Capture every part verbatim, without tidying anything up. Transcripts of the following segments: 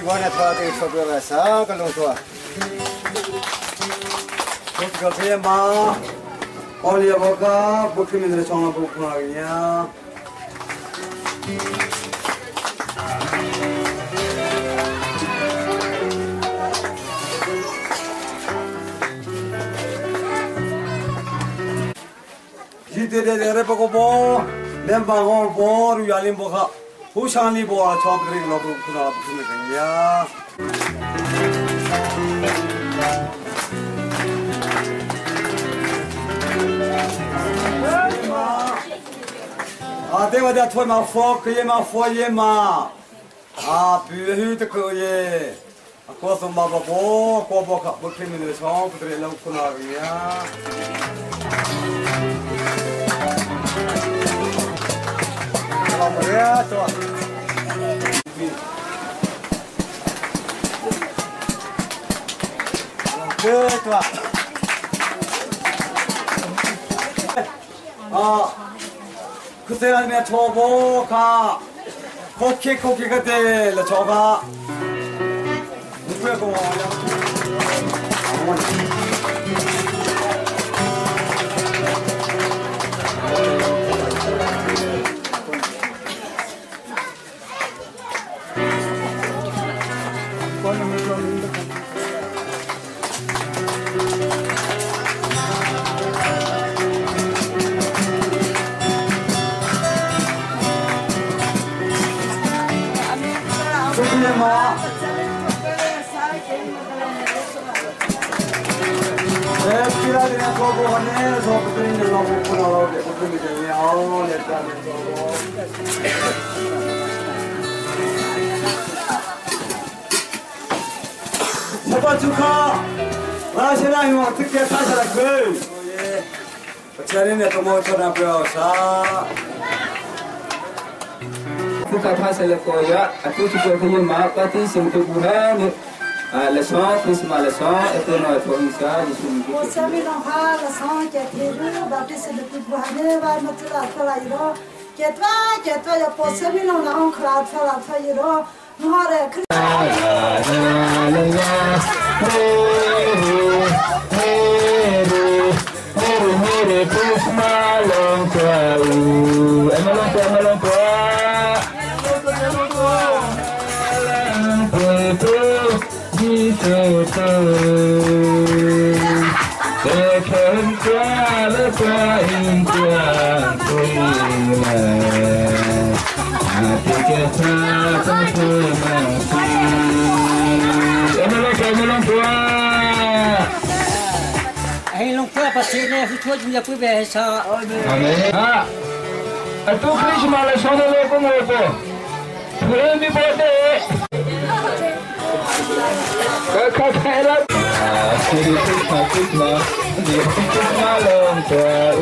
Iguana tua te so tua sa ka long tua. Kut ka te ma. Oli aboka bukki mindre chonga bukna ya. Jite de de repoko bo, lemba go bo ru yalim bo kha. Hushani bo a chopri lo bukna bukna ya. Ate wada thoi ma fo ke ma fo ye ma a pu hu te ko ye a ko so ma bo ko bo ka bo ke ni le so ko tre lo ko na ya la maria to ke to a 그때는 저보가 코키 코키가 될 저가 누구야 고마워요. 마. 네, 피라리나 거고 하네. 저 그들이 너무 부러워. 그들이 되게 아우 냈다. 세번 축하. 마시나 형 어떻게 사셔라 그. 예. 자리네 또 뭐 전화 배워서. Kita pasal koya, aku cuba kerja mak pati sentuh bulan, lesan, krisma lesan, itu nak tuangsa di sini. Kami nak hal lesan kita bati sentuh bulan, baru macam apa lagi ro, kita kita ya posami nak nak kerat kerat lagi ro, nuhare. Krisma longkau, emalongkau emalongkau. Anh long qua bác sĩ này phải thôi chúng ta quý về sao? À, tu Krishna là sao nó có ngồi פה? Người đi bộ đấy. Cái cái cái đó. Hare Krishna Krishna, Hare Krishna long qua.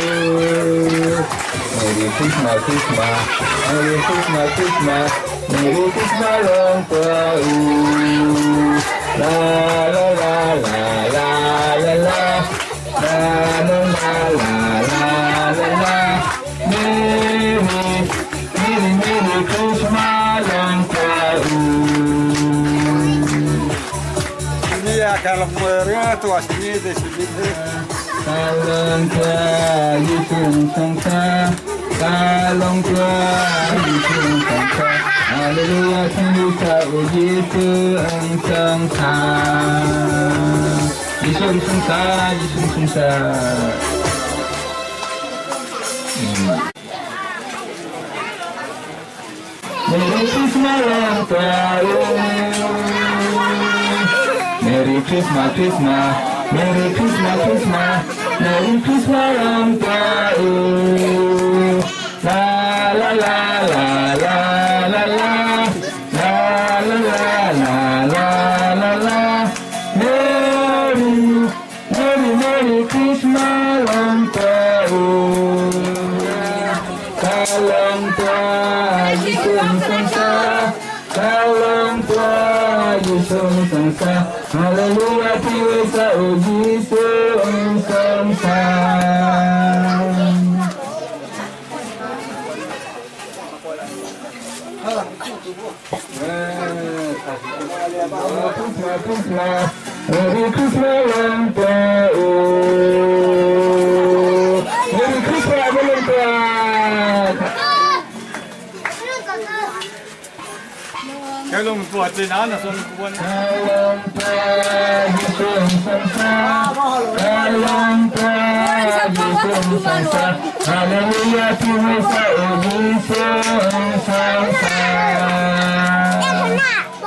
Hare Krishna Krishna, Hare Krishna Krishna, Hare Krishna long qua. La la la la la la la. La la la la la la la. Hare Hare Hare Krishna long qua. Iya kalau mereka tu asli di sini. Kalong tua yisung sangsa, kalong tua yisung sangsa. Haleluya sangsa yisung sangsa. Yisung sangsa, yisung sangsa. Merry Christmas long tua. Merry Christmas, Christmas, Merry Christmas, Christmas, Merry Christmas, long time. La la la la la la la, la la la la la la la. Merry, Merry, Merry Christmas, long time. Kalong tua yisung sangsa, kalong tua yisung sangsa. Hallelujah, Tiwesa, O Yisung sangsa. Christmas, Merry Christmas, long time. Merry Christmas, long time. แค่ลงตัวจีน่าน่ะส่วนกวน Long time, hitung sunshine. Long time, hitung sunshine. Hallelujah, Tuhan hitung sunshine.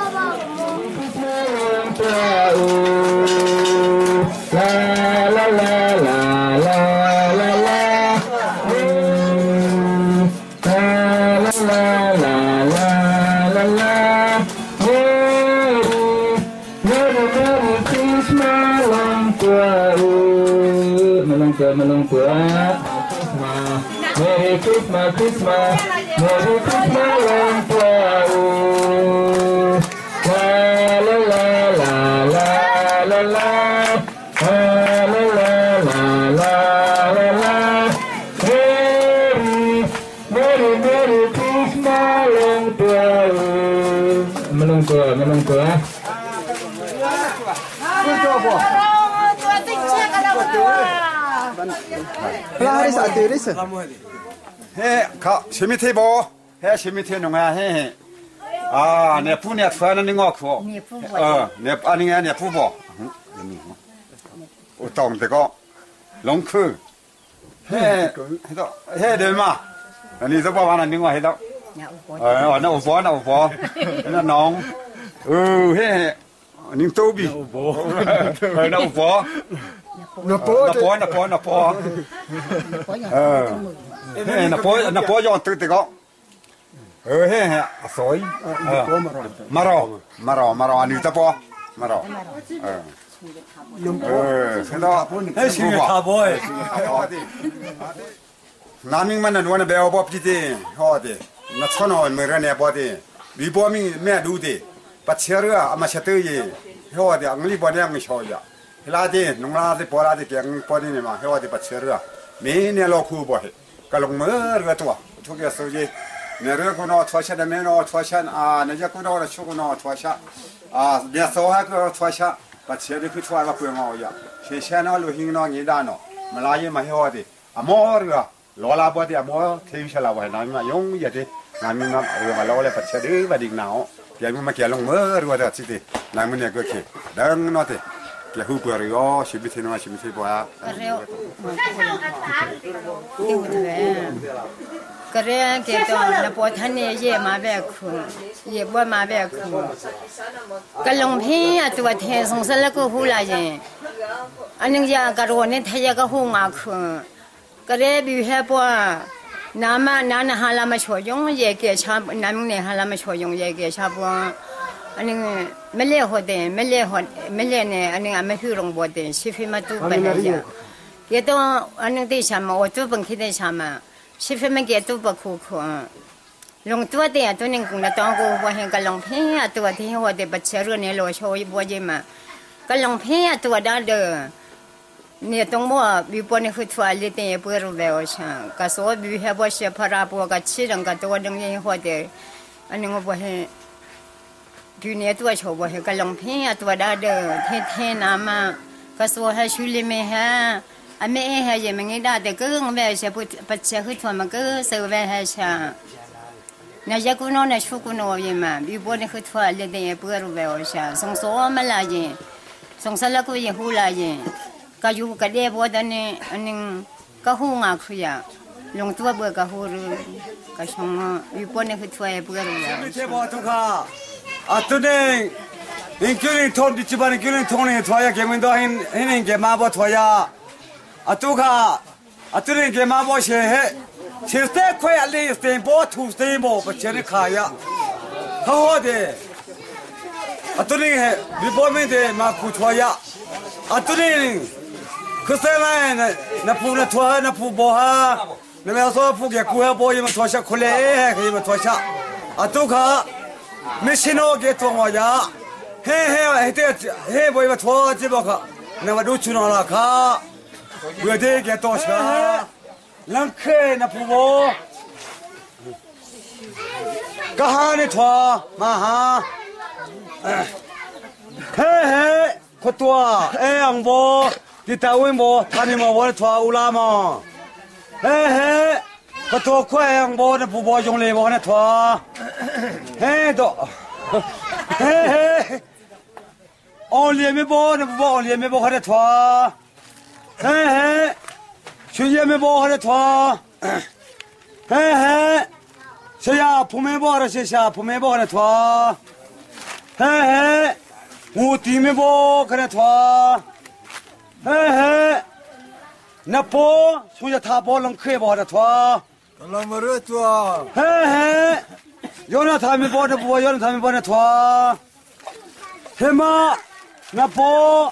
La la la la la la la. La la la la la la la. Merry Merry Christmas, long time. Melong tua, melong tua. Merry Christmas, Christmas. Merry Christmas, long time. La la la la la la la. La la la la la la la. Merry Merry Merry Christmas, long time. Melong tua, melong tua. พระให้สาธิตดิสิเฮ้เขาชิมิเทโบเฮ้ชิมิเทนงาเฮ้อ่าเนี่ยผู้เนี่ยเฟนนี่งอกขอเออเนี่ยอันนี้เนี่ยผู้บอกอุตองแต่ก็ลงคือเฮ้เฮ้เดินมาอันนี้จะบอกว่านั่นนี่งอเฮ้ต้องเออน่าอุปน่าอุปน่าน้องเออเฮ้นิ่งตู้บีเออน่าอุปน่าปอน่าปอน่าปอเออเฮ้น่าปอน่าปอย้อนตึกแต่ก็เออเฮ้สวยมารอมารอมารออันนี้จะปอมารอเออเออเห็นแล้วเฮ้ยชิงข้าวบอยน้ำมิงมันนั่นวันเบลบอบจีดีฮอดีนัดชนอนเมื่อไรเนี่ยบอดีวิบมิงแม่ดูดีปัจเจเรืออามาเชตุยฮอดีอังลีบอดีอังชอยเฮลาดีนุ่งลาดีปอลาดีเก่งปอดีเนี่ยมาฮอดีปัจเจเรือมีเนี่ยโลคูบอยก็ลงมือเรือตัวทุกอย่างสุดเนี่ยเรื่องกูนอทวชเดเมนอทวชันอ่าเนี่ยกูนอเราชูกูนอทวชอ่าเดี๋ยวโซ่ให้กูทวชปัจเจเรือคือทวชว่าเปลืองเอาอย่างเชี่ยเชี่ยนอลูหิงนองี้ด้านนอมาลายมาฮอดีอ่ะมอเรือลอลาบดีอ่ะมอเที่ยวเชลาไว้น้ำมายงยัดดิน้ำมีน้ำเรือมาลอเลยปัจเจเรือบัดดิ่งหนาวเกี่ยวมาเกี่ยวลงมือเรือเด็ดสิทีน้ำมันเนี่ยก็เกี่ยดังนอติเกี่ยวหูเปลือยชิบิทินมาชิบิทิบัวก็เรื่องเกี่ยวกับนับปทันเนี่ยเย่มาแบบคุณเย่บ่มาแบบคุณก็ลงพี่ตัวเทสงสารก็หูลายอันนึงยากระโดดเนี่ยทายก็หูงาคุณก็เรื่องบิวเฮปว่าน้ำมันน้ำหาลามาช่วยยงเย่เกี่ยชาน้ำเนี่ยหาลามาช่วยยงเย่เกี่ยชาบัวอันนึงไม่เลี้ยหัวเด่นไม่เลี้ยหัวไม่เลี้ยเนี่ยอันนึงไม่คือลงบัวเด่นชีฟิมาตู้ไปเลยจ้ะเกี่ยวกับอันนึงที่ชามาว่าตู้บังคิดได้ชามาชีฟิมาเกี่ยวตัวคู่คู่ลงตัวเดียตัวนึงคงจะต้องกูว่าเห็นก็ลงเพี้ยตัวที่หัวเด็กบัดเชื้อเนี่ยโลโชยบัวเยี่ยมก็ลงเพี้ยตัวด้านเดิมเนี่ยต้องว่าวิปนิคุทวาลิเตยเปิดรูปแบบช่างก็สวดวิเหบว่าเชื่อพระบัวก็ชี้ดังก็ตัวดังยังหัวเด็กอันนึงว่าเห็นดูเนี่ยตัวโชว์ว่าเห็นก็ลงเพี้ยตัวด้านเดิมเท่เท่น้ำมาก็สวดให้ชุลิเมฮะอันไม่เฮยังไม่ได้แต่ก็งแบบเชื่อปัจจัยคือทำมันก็เสือแบบให้ช่างนายกุนอนชุกุนอยังมาวิบวนคือทั่วเลยเดียเพื่อรู้แบบช่างสงสารมาลายสงสารก็ยังหูลายก็อยู่กับเด็กบัวดันนี่อันนึงก็หูงาคุยลงตัวเบื่อก็หูรู้ก็ช่างวิบวนคือทั่วเพื่อรู้แบบไม่ใช่บอทุกข้าอัตุนึงอิงคิริทอนดิจิบันคิริทอนเนี่ยทั่วยาเกมันตัวเห็นเห็นเกมาบอทั่วยาอัตุข้าอัตุนึงเกมาบอเช่เฮเชื่อเตะคุยอะไรสเตนบอทูสเตนบอปัจจัยขายะเขาหัวเดอัตุนึงเฮวิบไม่เดมาคุทั่วยาอัตุนึงคือเส้นอะไรนะนับผู้นับทั่วนับผู้บ่ฮะนับเอาส่วนผู้เกี่ยวกับบ่ยังมาทั่วชะคนเล่ก็ยังมาทั่วชะอัตุข้าไม่ใช่โนเกตัวมายาเฮ้เฮ้เฮ้เตเฮ้บ่ยังมาทั่วจีบอกค่ะนับมาดูชุนอะไรค่ะเบื่อเด็กเกตัวชะลังเคนับผู้บ่ 가하네 더 마하 헤헤 코토아 에양보 디타윈보 타니모 원에 더 울라모 헤헤 코토 코양보 부보 종레보 하네 더 헤도 헤헤 올리메보 부보 올리메보 하네 더 헤헤 슈예메보 하네 더 헤헤 셔야 봄에보 하라 셔야 봄에보 하네 더 헤헤 우티메보 하네 더 헤헤 나포 슈야 타보 렁크에보 하네 더 랑머르 tua 헤헤 요나 타메보 하네 부보 요나 타메보 하네 더 헤마 나포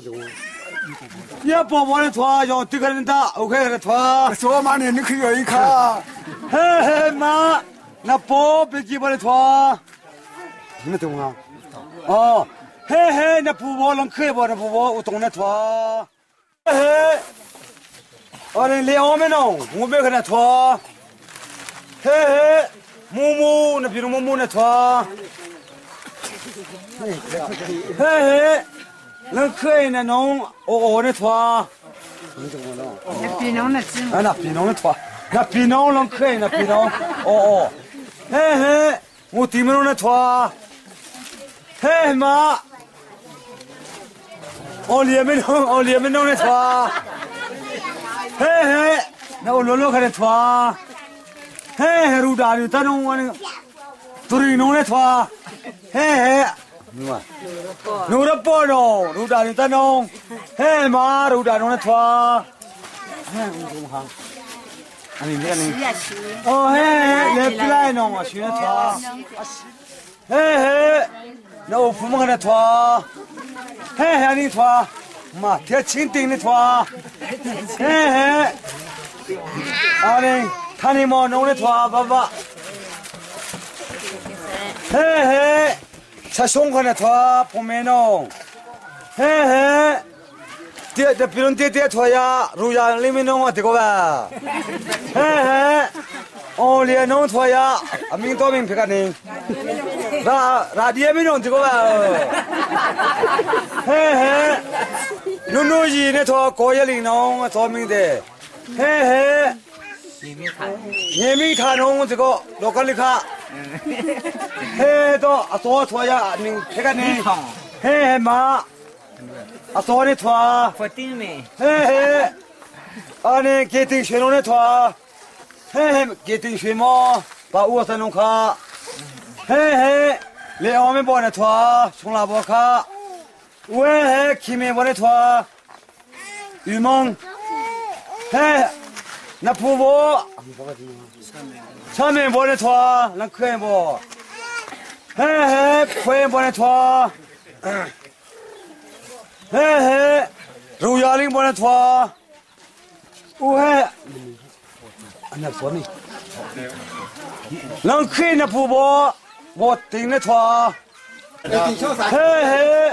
야 보보네 더 요 뜨거는다 오케이 그래 더 소만에 느끼어 이카 헤헤 마 나포 베기버네 더 이네 동아 어 헤헤 나 부보랑 크게 버네 부보 우동네 더 헤헤 어린 레오메노 무베 그래 더 헤헤 무무 나 비로 무무네 더 헤헤 넌 크게나 농 오오네 더 비농은 지 아, 나 비농은 좋아. 나 비농은 크게, 나 비농. 어, 어. 헤헤. 뭐, 디면은 좋아. 헤, 마. 올리면, 올리면 좋아. 헤헤. 나 올로로 가래 좋아. 헤헤, 루다리, 따농, 둘이 농에 좋아. 헤헤. 누가? 누가 뻔어. 루다리, 따농. 헤, 마, 루다리, 농에 좋아. 아니 내가 네. 어 해. 랩플라이 농어 쉬네 더. 해 해. 나 오프만 하나 더. 해 해 아니 더. 마 대칭 띵네 더. 해 해. 아니 타니 뭐 농네 더 봐봐. 해 해. 차송 하나 더 보면은 해 해. tia tia pilon tia tia thoya ruya limino ma tiko ba he he o le no thoya aming to ming phika ni ra ra dia mino tiko ba he he nu nu yi ne tho ko ye ling no tho ming de he he ye mi tha no tiko lokal kha he to a to thoya ning phika ni he he ma 아, 소원이 좋아. 버티네. 헤헤. 아니, 게팅 쉐노네 좋아. 헤헤, 게팅 쉐모. 바 우어서 놓가. 헤헤. 레오메 보네 좋아. 송라보카. 우에헤, 김에 보네 좋아. 유멍. 헤. 나 부보. 참에 보네 좋아. 난 크에 보. 헤헤, 코에 보네 좋아. 헤헤 루야링 보내 더 우헤 안나 소니 랑 크이나 부보 뭐 띵네 더 헤헤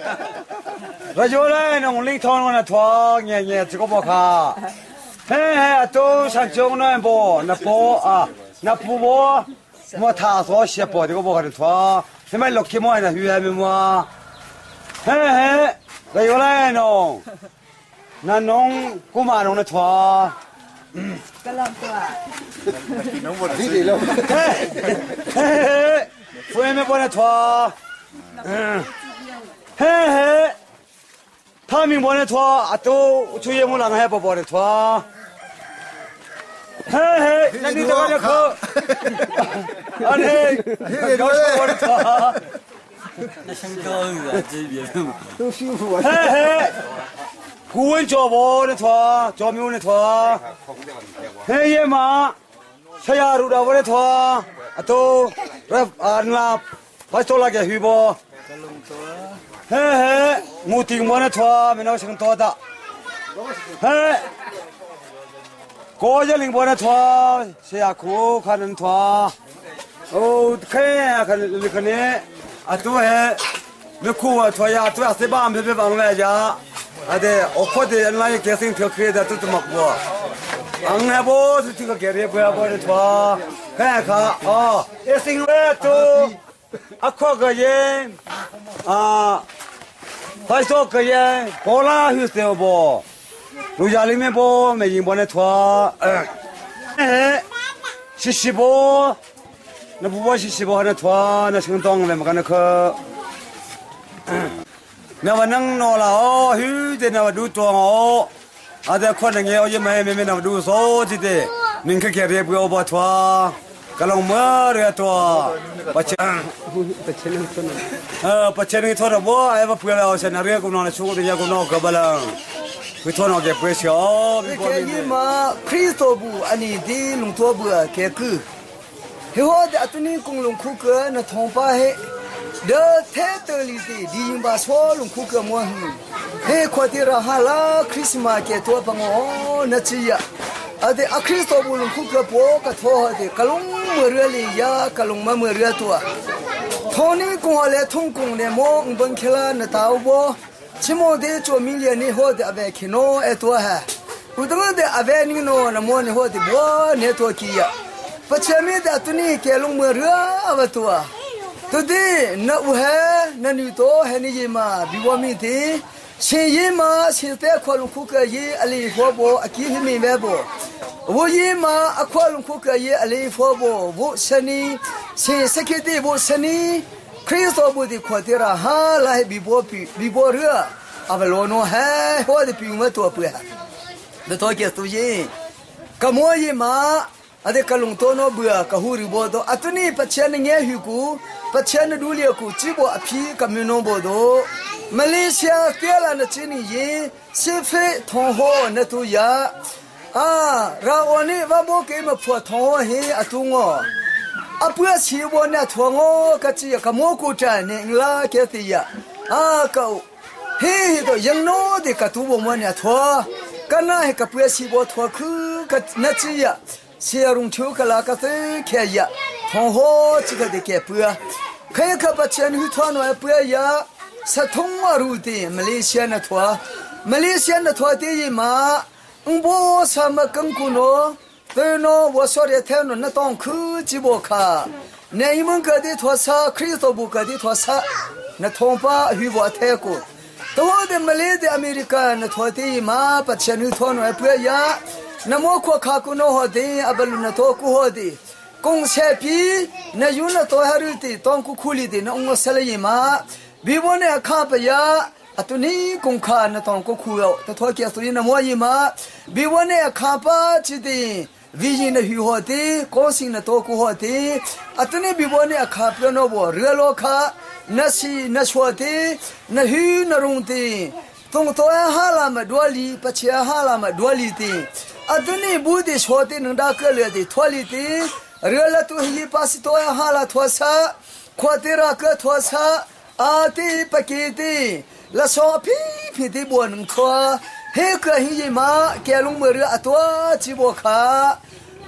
라조라이 농링 통원나 더 녜녜 지고 보카 헤헤 또 상정나 뭐나보아 나 부보 뭐 타서 시합 지고 보카 더 정말 럭키 뭐하나 휴야면 뭐 헤헤 đây có đây nong, na nong cũng mà nong nó thua, cái làm thua, nong một gì luôn, phơi mấy con nó thua, he he, tham mình bọn nó thua, à tôi chui một lần hay bỏ bọn nó thua, he he, nên đi đâu nó khờ, anh hey, nó bọn nó thua. 那像高啊，这边都舒服啊。 嘿嘿，古文做不的错，做没有的错。嘿耶嘛，谁呀？路到我的错，啊都，那啊那，把做那个虚不？嘿嘿，我听我的错，没那成多的。嘿，国家领我的错，谁呀？苦看人错，哦，看呀，看看呢。啊，对，那苦啊，错呀，对啊，谁把别别忘了呀？啊，对，我觉得那些学生挺可以的，都这么过。俺还不是这个给的，不要过的错。 看看哦，一生来都啊，快个人啊，快速个人，过来有时候不，路家里面不没人帮你拖，哎，洗洗不，那不把洗洗不还能拖，那成当了没干那去。那我能拿了哦，有的那我都装哦，啊，这可能要也没没没那么多少，记得，您看看这不要把拖。kalau mer tu baca eh baca ni tu bo ai ba puala senario ko na chu dia ko na ka balang ko tu na ke presio ke yi ma Kristo bu ani di lung to bu ke ku he ho de atuni kung lung khu ke na thong pa he de the te li di di ba so lung khu ke mo he ko ti ra hala Christmas ke to pa ngo na chi ya ade a Kristo bu lung khu ke po ka tho de kalung mơ rửa li ya kalung ma mơ rửa tua thoni kung ale thong kung ne mo ngbang khela na tau bo chimo de cho million ni ho de ave khino e tua ha udang de ave ni no na mo ni ho de bo ne to ki ya pachami de atuni ke lung mơ rửa ava tua to de na u ha na ni to he ni ye ma bi bo mi de shin ye ma shin te khwa lung khu ka ye ali ho bo aki hi mi me bo wo ye ma akwa lung khu ka ye ali fo bo wo sani se sekete bo sani Kristo bo di khotira ha la bi bo pi bi bo ra avalo no ha ho de pi ma to pu ha de to ke tu ye ka mo ye ma ade kalung to no bua ka hu ri bo do atuni pachen nge hu ku pachen du le ku chi bo aphi ka mi no bo do Malaysia tiala na chini ye se fe thong ho na tu ya ah ra oni va mo ke ma pho thong he atungo apua chi bo na thongo ka chi ka mo ku ta ne la ke ti ya ah ka he do yang no de ka tu bo mo na tho ka na he ka pua chi bo tho khu ka na chi ya se rung chu ka la ka se ke ya thong ho chi ka de ke pua kha ka pa chen hu thwa no pua ya sa thong ma ru de Malaysia na thwa Malaysia na thwa de yi ma Umbo sama kengkuno, teno wasore teno na tong ku jibo ka. Na imun ka di tuasa Kristo bu ka di tuasa na tongpa huwa teko. Tawo de Malay de Amerika na tuati ma pachanu tono apwe ya. Na mo ko ka kuno ho de abalu na to ku ho de. Kong sepi na yuna to haruti tong ku khuli de na ungo salayi ma. Bibone akapa ya. Atuni kung kha na tong ko khuyo ta tho kya suri na mo yi ma bi wone kha pa chi de vi yin na hu ho de ko sing na to ku ho de atuni bi wone kha pyo no bo re lo kha na si na chwa de na hu na rung de tong to ha la ma dwa li pa che ha la ma dwa li de atuni bu de chwa de nang da ka le de thwa li de re la tu hi pa si to ha la thwa sa khwa de ra ka thwa sa a ti pa ki de la so pi pi ti bo nang thwa he ka hi ma ke lung mo ra atwa chi bo kha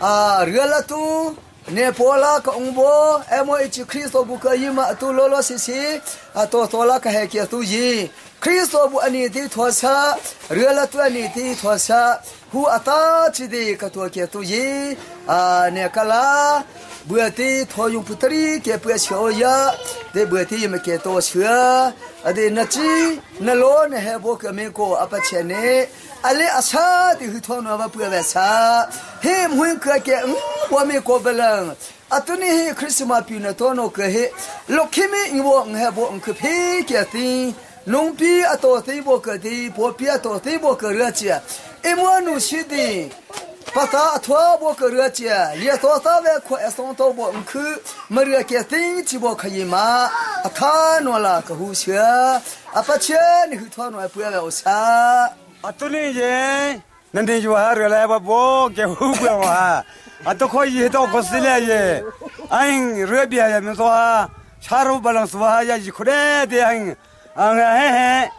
a re la tu ne pola ka ong bo emo chi Kristo bu ka yi ma tu lo lo si si a to to la ka he ke tu yi Kristo bu ani ti thwa sa re la tu ani ti thwa sa hu ata chi de ka to ke tu yi a ne kala bữa thì thôi dùng phụ tri kia bữa chiều ya để bữa thì mà kia to sửa ở đây nãy chi nãy lo nãy hệ bộ cái mình có áp chế này ale asa thì hư thôi nó vào bữa về sa he muốn cái kia qua mình có belang atuni he Christmas pi na to nó cái he lúc khi mình bộ hệ bộ cái phe kia thì nông pi ato thì bộ cái thì bộ pi ato thì bộ cái rồi chứ em muốn nuôi đi Pata thua bo ke re chia ye to ta ve kho esong to bo khu maria ke ting chi bo khai ma atha no la ka hu sia apa che ni hu thwa no pu ya o sa atuni ye nan de ju ha re la ba bo ke hu ba wa ato kho ye to ko si le ye ain re bia ya me so ha charu balang so ha ya ji khre de ain ang he he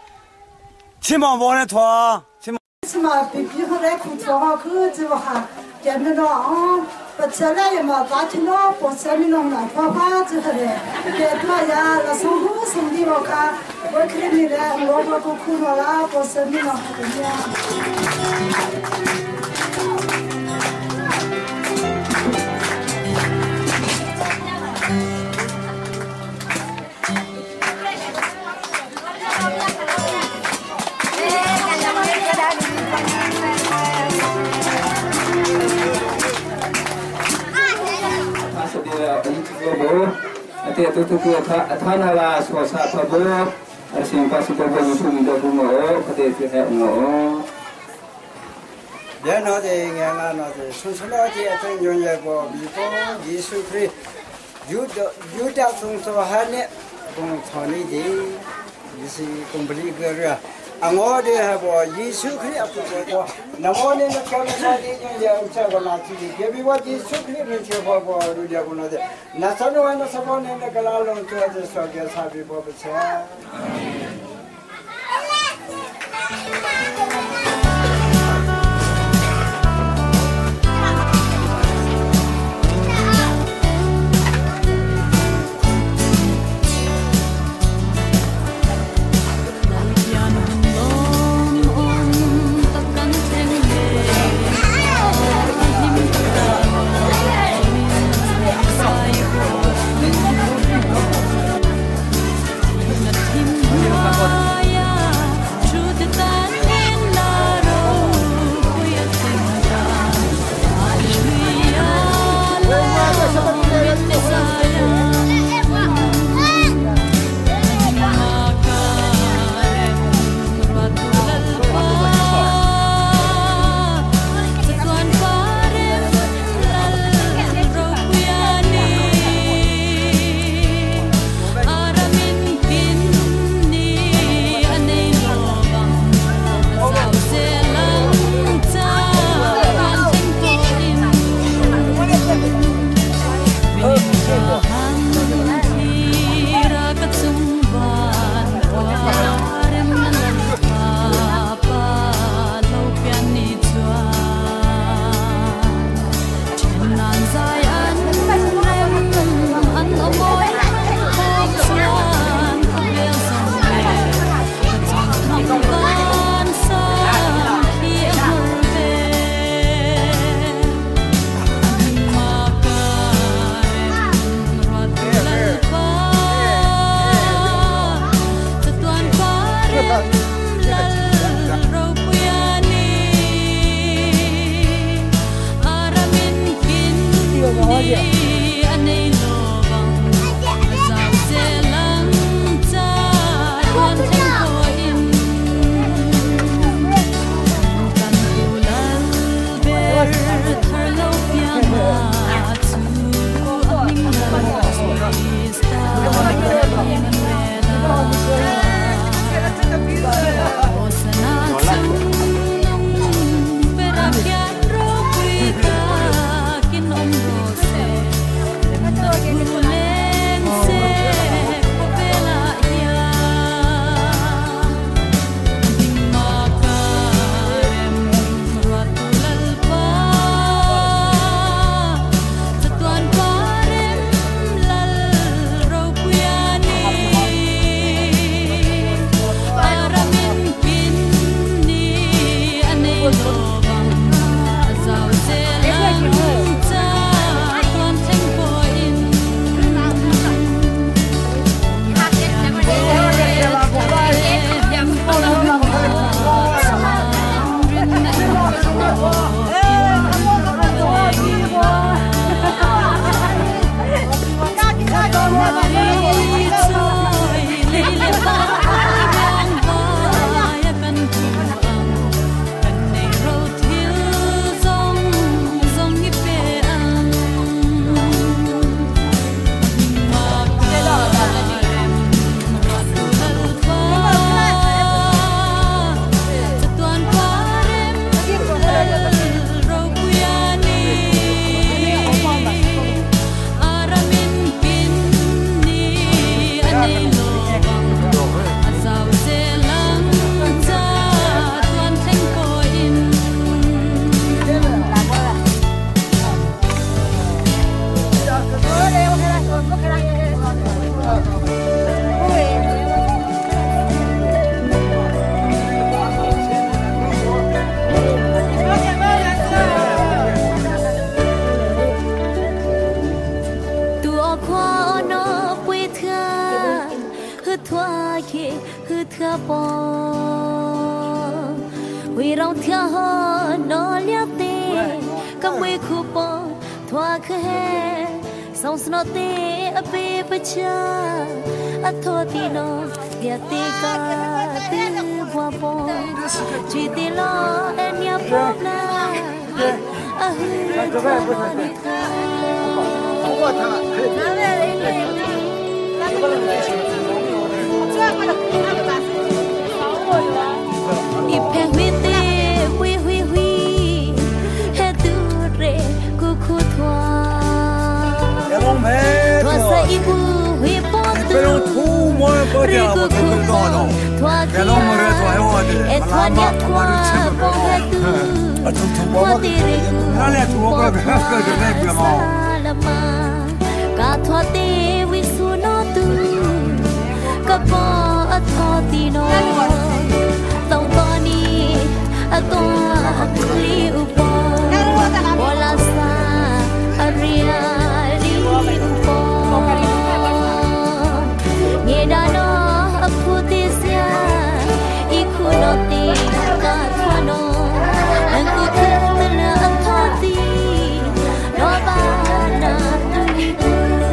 chi mo bo ne thwa mà bị bị họ lại không cho họ cứ chỉ vào hàng cái mình nó ông bắt chơi lại mà bắt thì nó bắt chơi mình nó lại phá phá chỉ thế cái thôi ya là sống hú sống đi vào cả với cái này là nó nó cũng không nó là bắt chơi mình nó cái gì เตตุตุกุทะทานาลาสวสะพะโบอาสิงปัสสิโกโบยุสุมิโดกุโมคเตติเฮโมเดี๋ยวน้อจะงานน้อจะสุนทรที่อาจารย์ยนต์ยังบอกมีก็ยิสุคริยูดยูดาสงสวรรค์เนี่ยคงทอนี่ดียิสิคงบริกรเรืออังโอเดียบอกยิสุคริอัปปุโกน้ำมันเนี่ยนักการเมืองที่ยังยังเชื่อกันมาที่เกี่ยวกับว่ายิสุคริมันเชื่อบอกบอกรู้จักคนนั้นนักสนุกนักสนุกเนี่ยนักการลงตัวจะสวดกันสับปีบอกเชื่อ vì rong theo họ nó liêu tê cầm quê khu bò thoa khê song snow tê a bê bê cha a tho ti no ya te ka te bua bo chi ti lo en ya po na a hu ni ka đi pe huy te huy huy huy he tu re ku khu thwa thwa sa ibu huy po tu re ku khu thwa ke lo mo re thwa ho de e thwa nya thwa po he tu thwa ti re ku na le tu ko ka ka de ne pe mo ka thwa te wi su no tu ka po a thwa ti no tông to ni a to li u po bola sa aria li u po ye da no a pu ti sia I khu no ti ka thwa no an ku ke na an tho ti no ba na tu ni tu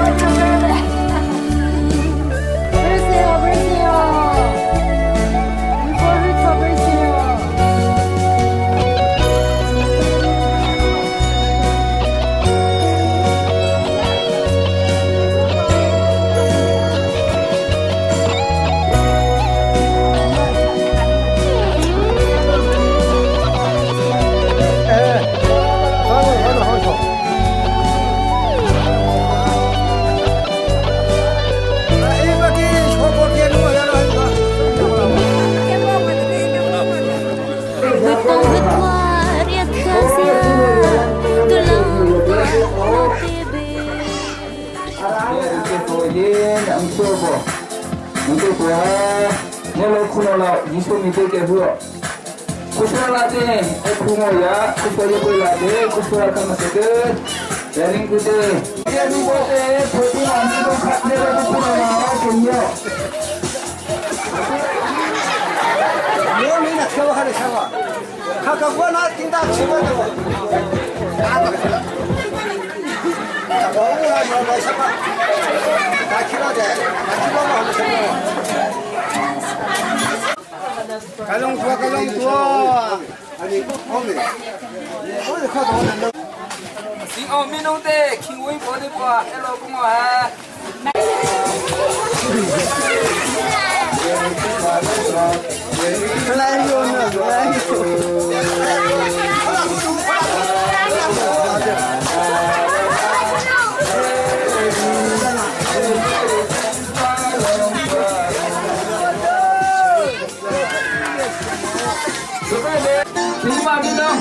Isu mi te ke buo. Kusala te e kumo ya, kusala ko la de, kusala ka masake. Yaring ku te. Dia ni bo te photi man ko khat ne ro ku na ko yo. Yo ni na khawa ha re khawa. Kha ka ko na ting da chiba do. Ya da. Ta bo na no no sa pa. Ta khila de. Ta khila ma ha se. Kalong tua, kalong tua. Ani, ome. Ome kau tahu nak? Sing om minum teh, kiwi boleh buat. Hello, kumah. Melayu na, Melayu. Lima minum.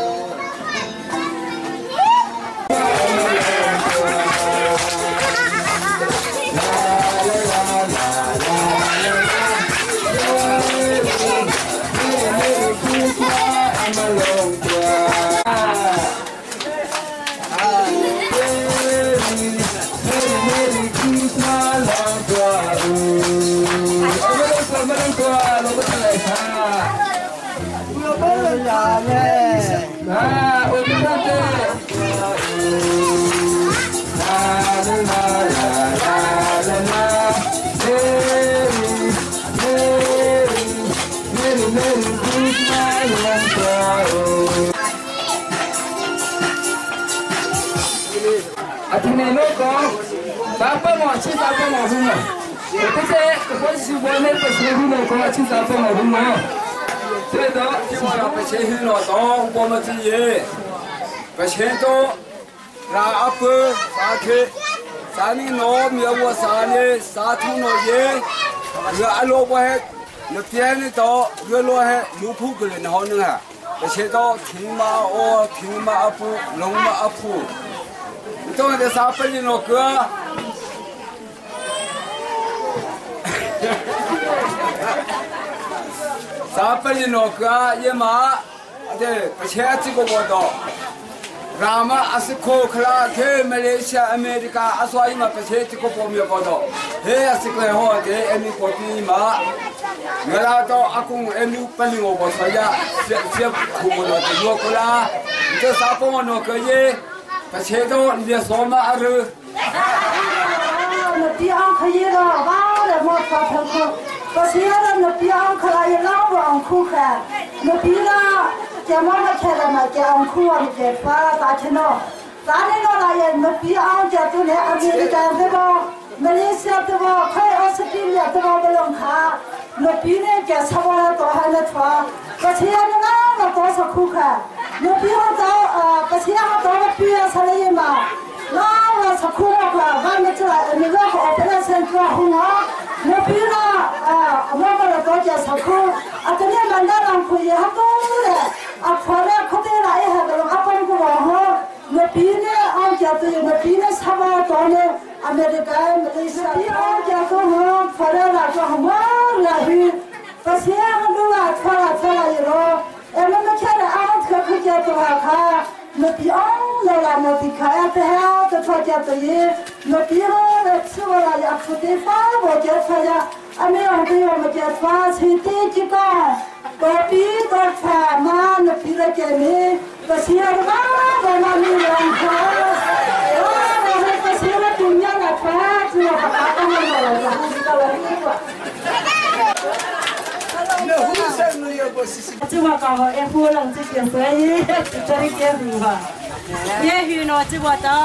Athene no ko sapa mo chi sapa mo hu mo ko se ko si bo ne ko si hu no ko chi sapa mo hu mo se do chi mo ra pe che hu no to ko mo chi ye pe che to ra ap sa ke sa ni no mi wo sa ne sa thu no ye ye a lo bo he no tie ni to ye lo he lu phu ko le no ho na pe che to thing ma o thing ma apu long ma apu tôi để sao bây giờ nó cửa sao bây giờ nó cửa nhưng mà để cái chỉ có một đó Rama asiko khala ke Malaysia America aswai ma cái chỉ có một miếng đó he asiko ho de emi kopi ma ngala to akung emi palingo bo saya siap siap kumo de yo kula itu sapo no ke ye cái chế độ địa số mà ở một tia ฮีโร่บ้าเลยหมดพอทั้งหมดก็เสียแล้วนปีอังคลายเล่าว่าอังคู่แค่นปีละจะมาไม่แค่ละมาจะอังคู่อันเจ็บฟ้าตาชนอตาเนี่ยก็อะไรนปีอังจะตัวเนี่ยอเมริกันเทบอมาเลเซียเทบอไทยออสเตรเลียเทบอบลงคานปีเนี่ยจะสบายตัวให้ละฟ้าก็เสียแล้วนะมาตัวสักคู่แค่นปีอังจะเอ่อก็เสียตัวละปีอะสลายมาน้าว่าสักคู่ก็บ้านไม่ใช่อันนี้ก็ออเปอเรชั่นตัวหัวนปีละอ่าเมื่อวันตัวจะสักคู่อันนี้มันได้ลองคุยฮัตโต้เลยอ่ะพอแล้วเขาได้ไรฮะก็ลองอัปปนก็ว่าฮะนปีเนี่ยอันจะตัวนปีเนี่ยสบายตัวเนี่ยอเมริกามาเลเซียที่อันจะตัวฮะพอแล้วเราก็หมาละฮีก็เสียมันดูว่าทว่าทว่าอยู่แล้วเอ็มไม่ใช่ละอันก็คือจะตัวค่ะนปีอันเราละนปีขายแต่ฮะจะทว่าจะตัวยี่นปีฮะเราชัวร์ละอยากฟุตเฟ้าว่าจะทว่าจะอเมริกามาจะทว่าสิทธิจิกาก็ปีก็ทว่ามานปีละเจมี่ก็เสียละก็มามีเรื่องค่ะเราให้ก็เสียละดุนยาละทว่าชัวร์กับอะไรมาเลยละก็เลยดีกว่า这我刚好也胡冷这边所以这里也胡哈，也胡呢这我到。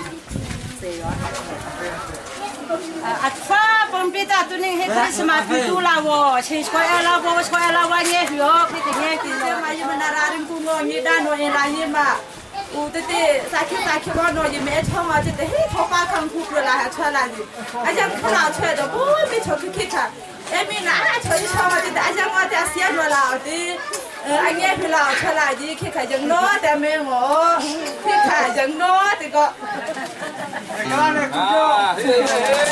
啊，发方便的都能很开心嘛，不多了我，先出来了我，出来了我也胡，这个也胡，这嘛因为那拉人工我你单我也拉人嘛。我这得啥去啥去我弄也没唱嘛，这得嘿头发看苦苦了还出来的，而且看到出来的我没唱去去看，哎没拿唱一唱嘛，这而且我在写着了的，呃俺也去了出来的去看人孬的没我，去看人孬这个。啊，对对对。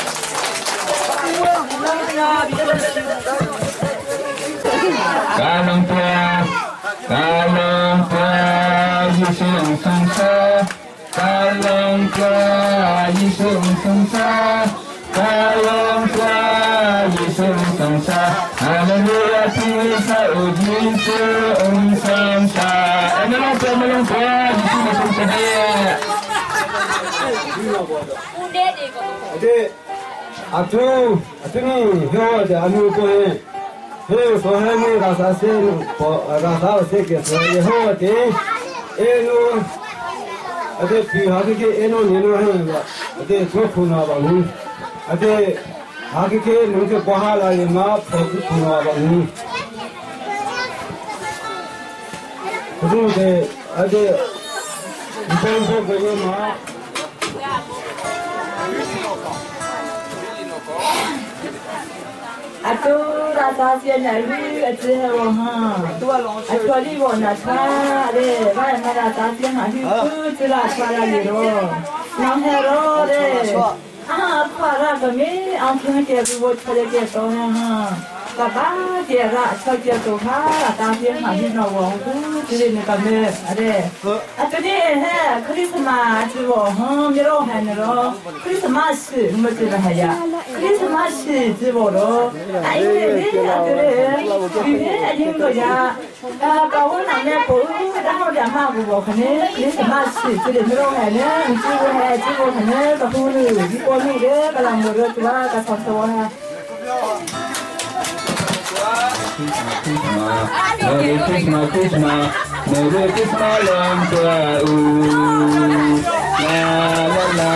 Kalong tua, kalong tua, Yisung sungsa. Kalong tua, Yisung sungsa. Kalong tua, Yisung sungsa. Hallelujah, Tuisa, Ujin su, Ung sungsa. Emelong tua, emelong tua, Yisung sungsa dia. Ade, atu, atu ni, yo, ada anu tu ni. Hei, soalnya ni rasa sen, rasa sen so ye ho de, eno, ade pihak ke eno eno hai, ade thok na ba hu, ade hak ke nungke bahala ye ma thok na ba hu. Kudu de, ade, ipan so ge ma. Aku rasa siapa ni, aku hewan ha. Aku ni warna cah, deh. Mana rasa siapa ni, aku jelas pada hero. Nam hero deh. Ah, para kami, angkanya dia buat pada dia tu ha. Kata dia rak, so dia tu ha, tapi hanya nawang tu, jadi ni kami ada. Aku ni he, Christmas tu ha, miro he miro. Christmas mesti bahaya. Christmas tu boro. Ayo ni aku ni, ini aja tu ya. Kau nak ni pun, dah dia mahu buat ni. Christmas jadi miro he ni, jiwa he, jiwa he ni, kau ni, jiwa ni dia kalau miro tu lah, kau satu he. Merry Christmas, Christmas, Merry Christmas, long tua u, la la la